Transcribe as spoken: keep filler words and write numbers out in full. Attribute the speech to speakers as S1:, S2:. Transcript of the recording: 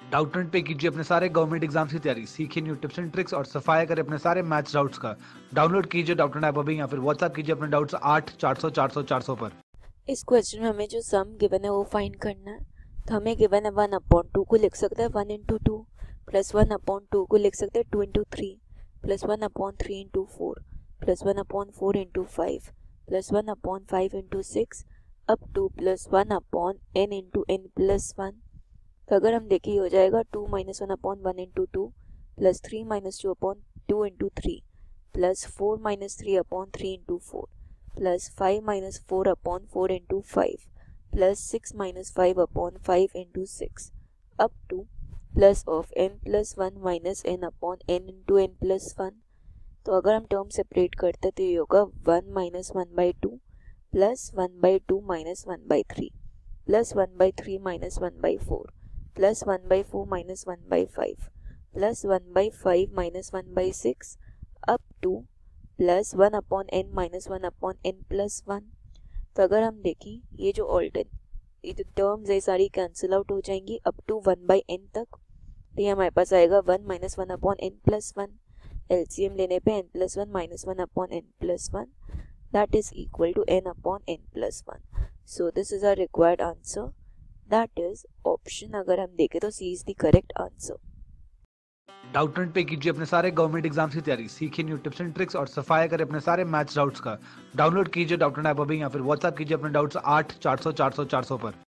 S1: Doubtnut पे कीजिए अपने सारे गवर्नमेंट एग्जाम्स की तैयारी, सीखिए न्यू टिप्स एंड ट्रिक्स और सफाया करें अपने सारे मैथ्स डाउट्स का। डाउनलोड कीजिए डाउटनेट ऐप अभी या फिर व्हाट्सएप कीजिए अपने डाउट्स आठ चार सौ चार सौ चार सौ पर।
S2: इस क्वेश्चन में हमें जो सम गिवन है वो फाइंड करना है। तो हमें गिवन है वन अपॉन टू को लिख सकते हैं one into two, plus one upon two को लिख सकते हैं two into three, plus one upon three into four, plus one upon four into five, plus one upon five into six, up to plus one upon n into n plus one. तो अगर हम देखें ये हो जाएगा two minus one upon one into two, plus three minus two upon two into three, plus four minus three upon three into four, plus five minus four upon four into five, plus six minus five upon five into six, up to plus of n plus one minus n upon n into n plus one. तो अगर हम term separate करते हैं तो ये होगा one minus one by two, plus one by two minus one by three, plus one by three minus one by four, plus one by four minus one by five, plus one by five minus one by six, up to plus one upon n minus one upon n plus one. तो अगर हम देखें ये जो ऑल्टर्न ये जो terms है सारी कैंसिल आउट हो जाएंगी up to one by n तक। तो ये हमारे पास आएगा one minus one upon n plus one, LCM लेने पे n plus one minus one upon n plus one, that is equal to n upon n plus one. So this is our required answer, that is option. अगर हम देखें तो C is the correct answer.
S1: Doubtnut पे कीजिए अपने सारे government exams की तैयारी, सीखिए न्यू टिप्स एंड ट्रिक्स और सफाया करें अपने सारे मैथ्स डाउट्स का। डाउनलोड कीजिए डाउटनेट ऐप अभी या फिर व्हाट्सएप कीजिए अपने डाउट्स आठ चार सौ चार सौ चार सौ पर।